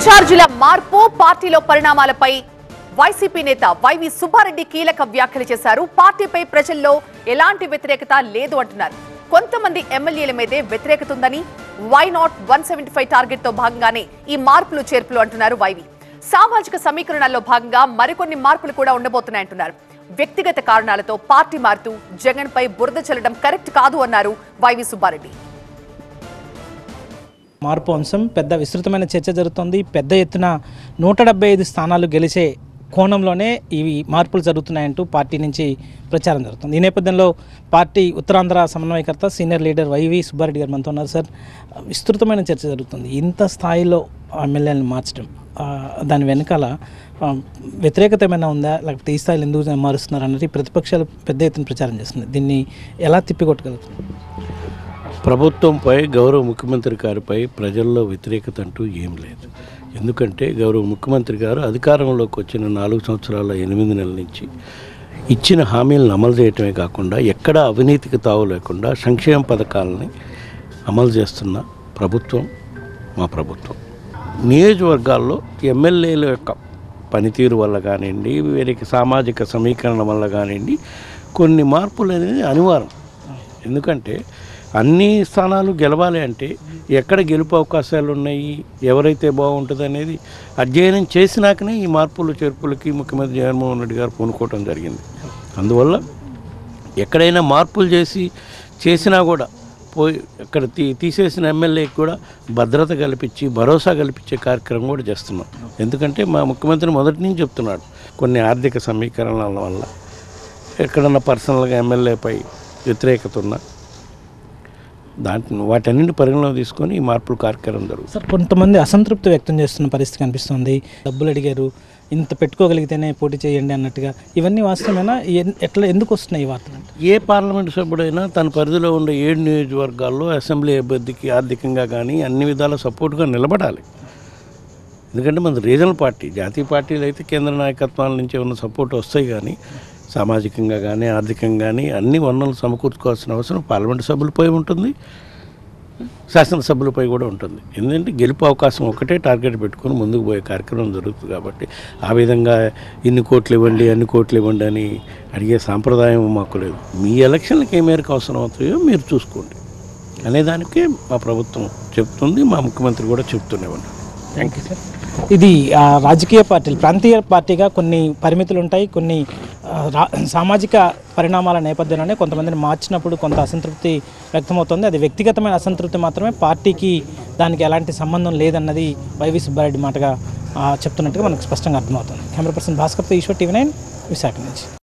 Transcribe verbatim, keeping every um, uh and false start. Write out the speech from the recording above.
ఇన్ఛార్జీల మార్పు పార్టీలో పరిణామాలపై వైసీపీ నేత వైవి సుబ్బారెడ్డి కీలక వ్యాఖ్యలు చేశారు. పార్టీపై ప్రజల్లో ఎలాంటి వ్యతిరేకత లేదు అంటున్నారు. కొంతమంది ఎమ్మెల్యేల మీదే వ్యతిరేకత ఉందని, why not one seventy five target తో భాగంగానే ఈ మార్పులు చేర్పులు అంటున్నారు వైవి. సామాజిక సమీకరణాల్లో భాగంగా మరికొన్ని మార్పులు కూడా ఉండబోతున్నాయంటున్నారు. వ్యక్తిగత కారణాలతో పార్టీ మారుతూ జగన్ పై బురద చల్లడం కరెక్ట్ కాదు అన్నారు వైవి సుబ్బారెడ్డి. మార్పు అంశం పెద్ద విస్తృతమైన చర్చ జరుగుతుంది. పెద్ద ఎత్తున నూట డెబ్బై ఐదు స్థానాలు గెలిచే కోణంలోనే ఇవి మార్పులు జరుగుతున్నాయంటూ పార్టీ నుంచి ప్రచారం జరుగుతుంది. ఈ నేపథ్యంలో పార్టీ ఉత్తరాంధ్ర సమన్వయకర్త సీనియర్ లీడర్ వైవి సుబ్బారెడ్డి గారు మనతో ఉన్నారు. సార్, విస్తృతమైన చర్చ జరుగుతుంది. ఇంత స్థాయిలో ఎమ్మెల్యేలను మార్చడం, దాని వెనకాల వ్యతిరేకత ఏమైనా ఉందా, లేకపోతే ఈ స్థాయిలో ఎందుకు మారుస్తున్నారు అన్నది ప్రతిపక్షాలు పెద్ద ఎత్తున ప్రచారం చేస్తుంది. దీన్ని ఎలా తిప్పికొట్టగలుగుతుంది? ప్రభుత్వంపై గౌరవ ముఖ్యమంత్రి గారిపై ప్రజల్లో వ్యతిరేకత అంటూ ఏం లేదు. ఎందుకంటే గౌరవ ముఖ్యమంత్రి గారు అధికారంలోకి వచ్చిన నాలుగు సంవత్సరాల ఎనిమిది నెలల నుంచి ఇచ్చిన హామీలను అమలు చేయటమే కాకుండా ఎక్కడా అవినీతికి తావు లేకుండా సంక్షేమ పథకాలని అమలు చేస్తున్న ప్రభుత్వం మా ప్రభుత్వం. నియోజకవర్గాల్లో ఎమ్మెల్యేల యొక్క పనితీరు వల్ల కానివ్వండి, వీరికి సామాజిక సమీకరణ వల్ల కానివ్వండి, కొన్ని మార్పులు అనేది అనివార్యం. ఎందుకంటే అన్ని స్థానాలు గెలవాలి అంటే ఎక్కడ గెలుపు అవకాశాలు ఉన్నాయి, ఎవరైతే బాగుంటుంది అనేది అధ్యయనం చేసినాకనే ఈ మార్పులు చేర్పులకి ముఖ్యమంత్రి జగన్మోహన్ రెడ్డి గారు పూనుకోవటం జరిగింది. అందువల్ల ఎక్కడైనా మార్పులు చేసి చేసినా కూడా పోయి అక్కడ తీ తీసేసిన ఎమ్మెల్యేకి కూడా భద్రత కల్పించి భరోసా కల్పించే కార్యక్రమం కూడా చేస్తున్నాం. ఎందుకంటే మా ముఖ్యమంత్రి మొదటి నుంచి చెప్తున్నాడు, కొన్ని ఆర్థిక సమీకరణల వల్ల ఎక్కడన్నా పర్సనల్గా ఎమ్మెల్యేపై వ్యతిరేకత ఉన్నా దాంట్లో వాటన్నింటి పరిగణలో తీసుకొని ఈ మార్పుల కార్యక్రమం జరుగుతుంది. సార్, కొంతమంది అసంతృప్తి వ్యక్తం చేస్తున్న పరిస్థితి కనిపిస్తుంది. డబ్బులు అడిగారు, ఇంత పెట్టుకోగలిగితేనే పోటీ చేయండి అన్నట్టుగా. ఇవన్నీ వాస్తవమేనా? ఎట్లా ఎందుకు వస్తున్నాయి ఈ వార్తలు? ఏ పార్లమెంటు సభ్యుడైనా తన పరిధిలో ఉండే ఏడు నియోజకవర్గాల్లో అసెంబ్లీ అభ్యర్థికి ఆర్థికంగా కానీ అన్ని విధాల సపోర్ట్గా నిలబడాలి. ఎందుకంటే మన రీజనల్ పార్టీ, జాతీయ పార్టీలు అయితే కేంద్ర నాయకత్వాల నుంచి ఉన్న సపోర్ట్ వస్తాయి, కానీ సామాజికంగా కానీ ఆర్థికంగా కానీ అన్ని వనరులు సమకూర్చుకోవాల్సిన అవసరం పార్లమెంటు సభ్యులపై ఉంటుంది, శాసనసభ్యులపై కూడా ఉంటుంది. ఎందుకంటే గెలుపు అవకాశం ఒకటే టార్గెట్ పెట్టుకొని ముందుకు పోయే కార్యక్రమం జరుగుతుంది. కాబట్టి ఆ విధంగా ఇన్ని కోట్లు ఇవ్వండి అన్ని కోట్లు ఇవ్వండి అని అడిగే సాంప్రదాయం మాకు లేదు. మీ ఎలక్షన్లకు ఏ మేరకు అవసరం అవుతాయో మీరు చూసుకోండి అనేదానికే మా ప్రభుత్వం చెప్తుంది, మా ముఖ్యమంత్రి కూడా చెప్తూనే ఉన్నారు. Thank you sir. ఇది రాజకీయ పార్టీలు ప్రాంతీయ పార్టీగా కొన్ని పరిమితులు ఉంటాయి. కొన్ని సామాజిక పరిణామాల నేపథ్యంలోనే కొంతమందిని మార్చినప్పుడు కొంత అసంతృప్తి వ్యక్తమవుతుంది. అది వ్యక్తిగతమైన అసంతృప్తి మాత్రమే, పార్టీకి దానికి ఎలాంటి సంబంధం లేదన్నది వైవి సుబ్బారెడ్డి మాటగా చెప్తున్నట్టుగా మనకు స్పష్టంగా అర్థమవుతుంది. కెమెరా పర్సన్ భాస్కర్తో ఈశ్వర్, టీవీ నైన్, విశాఖ నుంచి.